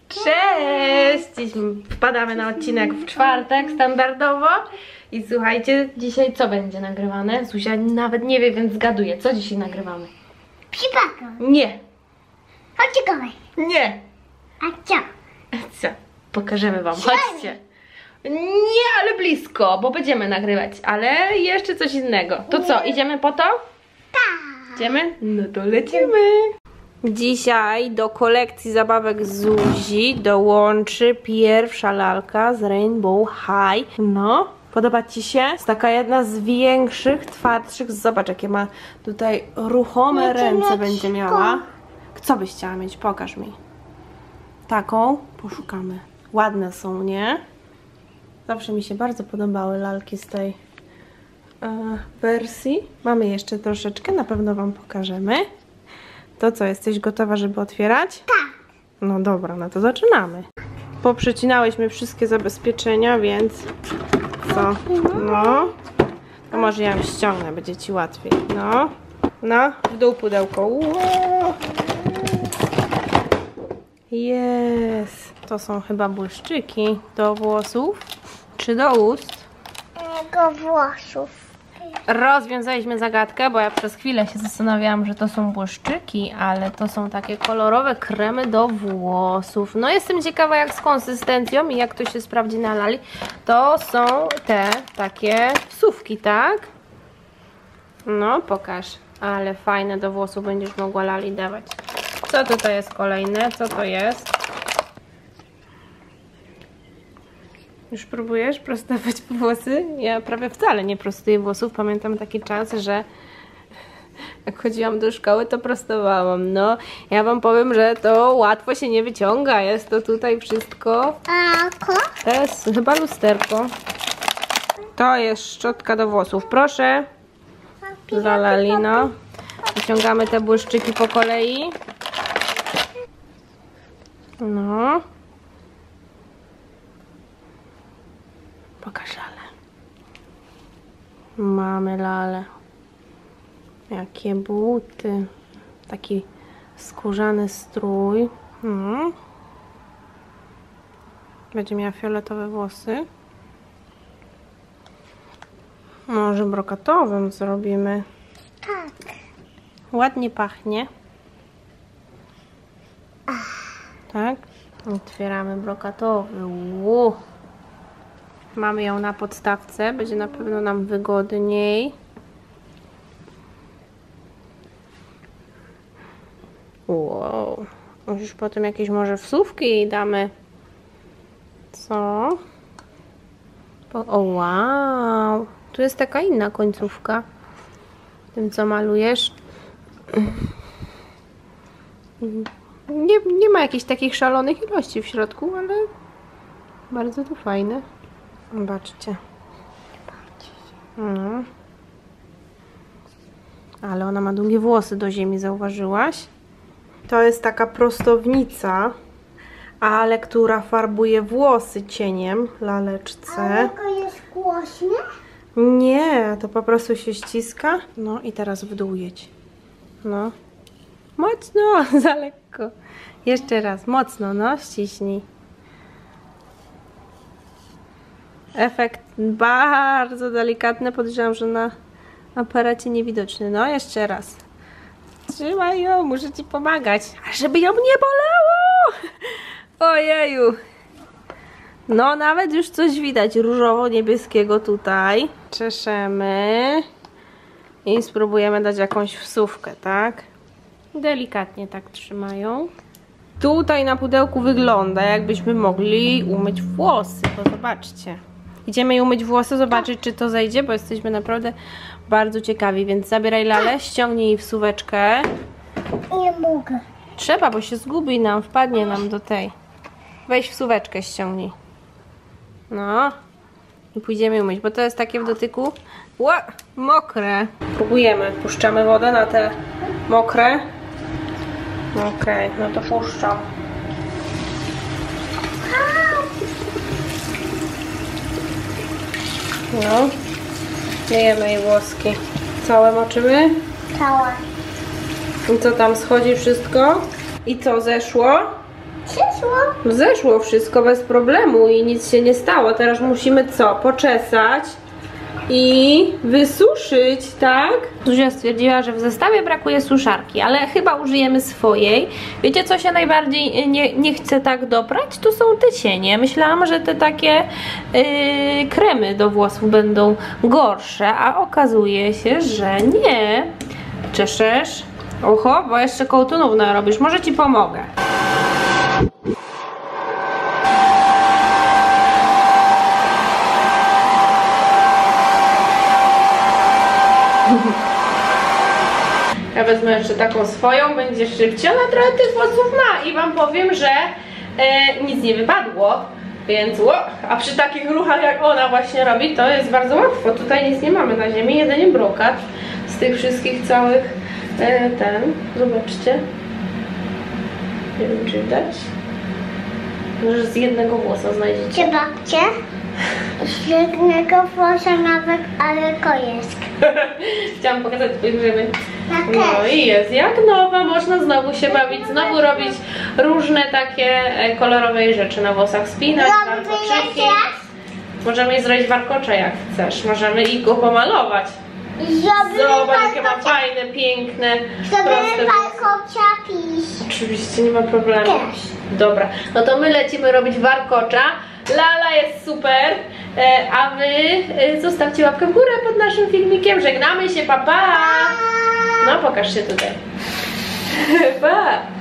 Cześć! Wpadamy na odcinek w czwartek standardowo. I słuchajcie, dzisiaj co będzie nagrywane? Zuzia nawet nie wie, więc zgaduję. Co dzisiaj nagrywamy? Przypaka. Nie. Chodźcie. Nie. A co? Co? Pokażemy wam. Chodźcie. Nie, ale blisko, bo będziemy nagrywać. Ale jeszcze coś innego. To co, idziemy po to? Tak. Idziemy? No to lecimy. Dzisiaj do kolekcji zabawek Zuzi dołączy pierwsza lalka z Rainbow High. No, podoba ci się? Jest taka jedna z większych, twardszych. Zobacz, jakie ma tutaj ruchome ręce będzie miała. Co byś chciała mieć? Pokaż mi. Taką? Poszukamy. Ładne są, nie? Zawsze mi się bardzo podobały lalki z tej wersji. Mamy jeszcze troszeczkę, na pewno wam pokażemy. To co, jesteś gotowa, żeby otwierać? Tak. No dobra, no to zaczynamy. Poprzecinałyśmy wszystkie zabezpieczenia, więc co? No. To może ja ją ściągnę, będzie ci łatwiej. No. No, w dół pudełko. Wow. Jest. To są chyba błyszczyki do włosów, czy do ust? Do włosów. Rozwiązaliśmy zagadkę, bo ja przez chwilę się zastanawiałam, że to są błyszczyki, ale to są takie kolorowe kremy do włosów. No jestem ciekawa jak z konsystencją i jak to się sprawdzi na lali. To są te takie wsówki, tak? No pokaż, ale fajne do włosów będziesz mogła lali dawać. Co tutaj jest kolejne? Co to jest? Już próbujesz prostować włosy? Ja prawie wcale nie prostuję włosów. Pamiętam taki czas, że jak chodziłam do szkoły, to prostowałam. No, ja wam powiem, że to łatwo się nie wyciąga. Jest to tutaj wszystko. To jest chyba lusterko. To jest szczotka do włosów. Proszę. Dla Lalino. Wyciągamy te błyszczyki po kolei. No. Pokaż lalę. Mamy lalę. Jakie buty. Taki skórzany strój. Będzie miała fioletowe włosy. Może brokatowym zrobimy. Tak. Ładnie pachnie. Tak? Otwieramy brokatowy. Mamy ją na podstawce, będzie na pewno nam wygodniej. Wow. Już potem jakieś może wsówki jej damy. Co? O wow. Tu jest taka inna końcówka. Tym co malujesz. Nie ma jakichś takich szalonych ilości w środku, ale bardzo to fajne. Zobaczcie. No. Ale ona ma długie włosy do ziemi, zauważyłaś? To jest taka prostownica, ale która farbuje włosy cieniem laleczce. A to jest głośne? Nie, to po prostu się ściska. No i teraz w dół jedź. No. Mocno, za lekko. Jeszcze raz, mocno, no, ściśnij. Efekt bardzo delikatny, podejrzewam, że na aparacie niewidoczny. No, jeszcze raz. Trzymaj ją, muszę ci pomagać. A żeby ją nie bolało! Ojeju! No, nawet już coś widać różowo-niebieskiego tutaj. Czeszemy. I spróbujemy dać jakąś wsówkę, tak? Delikatnie tak trzymają. Tutaj na pudełku wygląda, jakbyśmy mogli umyć włosy, bo zobaczcie. Idziemy jej umyć włosy, zobaczyć czy to zejdzie, bo jesteśmy naprawdę bardzo ciekawi, więc zabieraj lalę, ściągnij jej wsuweczkę. Nie mogę. Trzeba, bo się zgubi nam, wpadnie nam do tej. Weź wsuweczkę, ściągnij. No. I pójdziemy umyć, bo to jest takie w dotyku mokre. Próbujemy, puszczamy wodę na te mokre. Okej, no to puszczam. No, myjemy jej włoski. Całe moczymy? Całe. I co tam, schodzi wszystko? I co, zeszło? Wszystko. zeszło? Zeszło wszystko bez problemu i nic się nie stało. Teraz musimy co? Poczesać i wysuszyć, tak? Zuzia stwierdziła, że w zestawie brakuje suszarki, ale chyba użyjemy swojej. Wiecie, co się najbardziej nie chce tak doprać? To są te cienie. Myślałam, że te takie kremy do włosów będą gorsze, a okazuje się, że nie. Czeszesz? Oho, bo jeszcze kołtunów narobisz. Może ci pomogę. Ja wezmę jeszcze taką swoją, będzie szybciej. Ona trochę tych włosów ma i wam powiem, że nic nie wypadło. Więc, a przy takich ruchach jak ona właśnie robi, to jest bardzo łatwo. Tutaj nic nie mamy na ziemi, jedynie brokat z tych wszystkich całych zobaczcie. Nie wiem, czy widać. Może z jednego włosa znajdziecie. Czy babcie? Z jednego włosa nawet, ale kojesk. Chciałam pokazać twój grzyby. Ja No też. i jest jak nowa, można znowu się bawić, znowu robić różne takie kolorowe rzeczy na włosach, spinać, warkoczyki. Możemy je zrobić warkocze jak chcesz, możemy ich go pomalować. Zobacz, jakie ma fajne, piękne, proste Zrobimy włosy. warkocia piś. Oczywiście, nie ma problemu. Też. Dobra, no to my lecimy robić warkocza. Lala jest super, a wy zostawcie łapkę w górę pod naszym filmikiem. Żegnamy się, pa pa! No pokaż się tutaj. Pa!